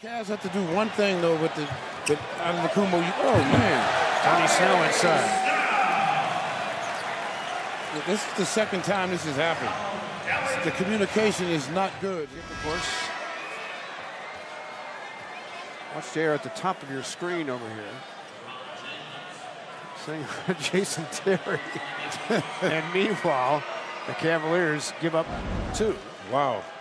Cavs have to do one thing though with Antetokounmpo. Oh man, Tony Snell inside. This is the second time this has happened. The communication is not good. Of course. Watch there at the top of your screen over here. Saying Jason Terry. And meanwhile, the Cavaliers give up 2. Wow.